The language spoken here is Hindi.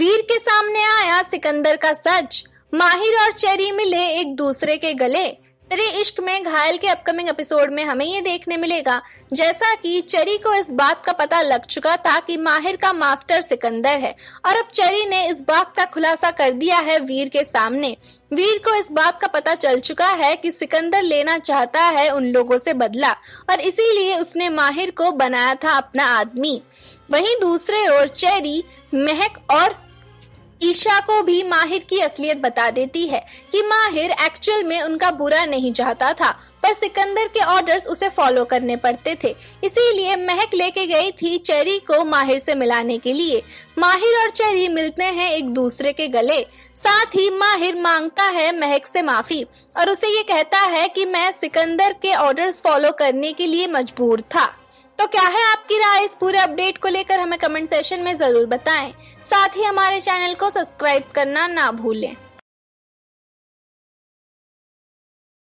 वीर के सामने आया सिकंदर का सच। माहिर और चेरी मिले एक दूसरे के गले। तेरे इश्क में घायल के अपकमिंग एपिसोड में हमें ये देखने मिलेगा जैसा कि चेरी को इस बात का पता लग चुका था कि माहिर का मास्टर सिकंदर है और अब चेरी ने इस बात का खुलासा कर दिया है वीर के सामने। वीर को इस बात का पता चल चुका है कि सिकंदर लेना चाहता है उन लोगों से बदला और इसीलिए उसने माहिर को बनाया था अपना आदमी। वहीं दूसरे ओर चेरी महक और ईशा को भी माहिर की असलियत बता देती है कि माहिर एक्चुअल में उनका बुरा नहीं चाहता था, पर सिकंदर के ऑर्डर्स उसे फॉलो करने पड़ते थे। इसीलिए महक लेके गई थी चेरी को माहिर से मिलाने के लिए। माहिर और चेरी मिलते हैं एक दूसरे के गले। साथ ही माहिर मांगता है महक से माफी और उसे ये कहता है कि मैं सिकंदर के ऑर्डर्स फॉलो करने के लिए मजबूर था। तो क्या है आपकी राय इस पूरे अपडेट को लेकर, हमें कमेंट सेशन में जरूर बताएं। साथ ही हमारे चैनल को सब्सक्राइब करना ना भूलें।